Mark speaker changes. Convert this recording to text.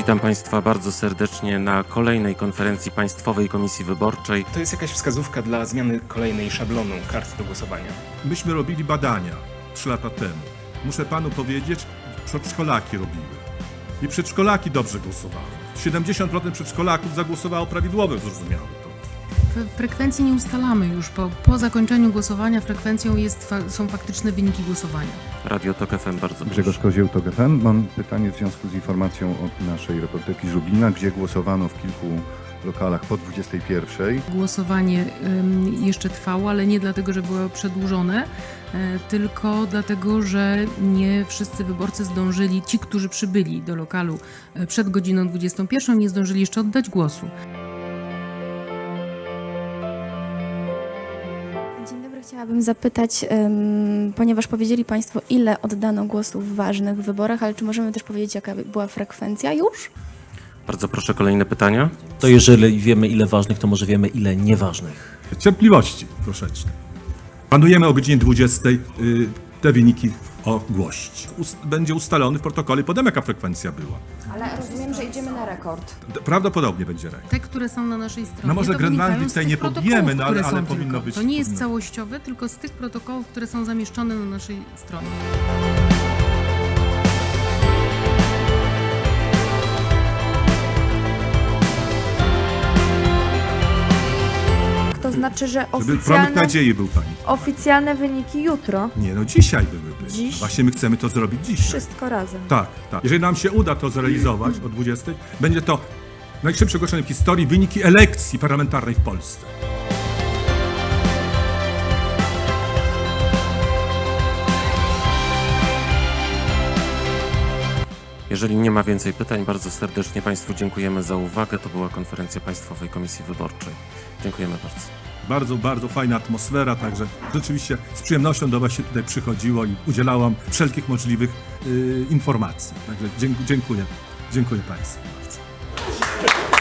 Speaker 1: Witam Państwa bardzo serdecznie na kolejnej konferencji Państwowej Komisji Wyborczej.
Speaker 2: To jest jakaś wskazówka dla zmiany kolejnej szablonu kart do głosowania?
Speaker 3: Myśmy robili badania 3 lata temu. Muszę panu powiedzieć, przedszkolaki robiły. I przedszkolaki dobrze głosowały. 70% przedszkolaków zagłosowało prawidłowo, zrozumiało to.
Speaker 4: Frekwencji nie ustalamy już. Po zakończeniu głosowania frekwencją są faktyczne wyniki głosowania.
Speaker 1: Radio TOK FM, bardzo proszę.
Speaker 5: Grzegorz Kozieł, TOK FM. Mam pytanie w związku z informacją od naszej reporterki z Lublina, gdzie głosowano w kilku lokalach po 21.
Speaker 4: Głosowanie jeszcze trwało, ale nie dlatego, że było przedłużone, tylko dlatego, że nie wszyscy wyborcy zdążyli, ci, którzy przybyli do lokalu przed godziną 21, nie zdążyli jeszcze oddać głosu.
Speaker 6: Chciałabym zapytać, ponieważ powiedzieli Państwo, ile oddano głosów w ważnych wyborach, ale czy możemy też powiedzieć, jaka była frekwencja już?
Speaker 1: Bardzo proszę, kolejne pytania.
Speaker 7: To jeżeli wiemy, ile ważnych, to może wiemy, ile nieważnych.
Speaker 3: Cierpliwości troszeczkę. Planujemy o godzinie 20 te wyniki ogłosić. Będzie ustalony w protokole, potem jaka frekwencja była.
Speaker 8: Ale rozumiem, że idziemy na rekord.
Speaker 3: Prawdopodobnie będzie rekord.
Speaker 4: Te, które są na naszej stronie.
Speaker 3: No może
Speaker 4: to
Speaker 3: Grenlandii tutaj nie pobijemy, no, ale
Speaker 4: powinno
Speaker 3: powinno być.
Speaker 4: To nie jest całościowe, tylko z tych protokołów, które są zamieszczone na naszej stronie.
Speaker 8: To znaczy, że
Speaker 3: Promyk nadziei był pani.
Speaker 8: oficjalne wyniki jutro.
Speaker 3: Nie, no dzisiaj byłyby.
Speaker 8: Dziś?
Speaker 3: Właśnie my chcemy to zrobić dzisiaj.
Speaker 8: Wszystko razem.
Speaker 3: Tak, tak. Jeżeli nam się uda to zrealizować o 20, będzie to najszybsze ogłoszenie w historii wyniki elekcji parlamentarnej w Polsce.
Speaker 1: Jeżeli nie ma więcej pytań, bardzo serdecznie Państwu dziękujemy za uwagę. To była konferencja Państwowej Komisji Wyborczej. Dziękujemy bardzo.
Speaker 3: Bardzo, bardzo fajna atmosfera, także rzeczywiście z przyjemnością do Was się tutaj przychodziło i udzielałam wszelkich możliwych informacji. Także dziękuję. Dziękuję Państwu bardzo.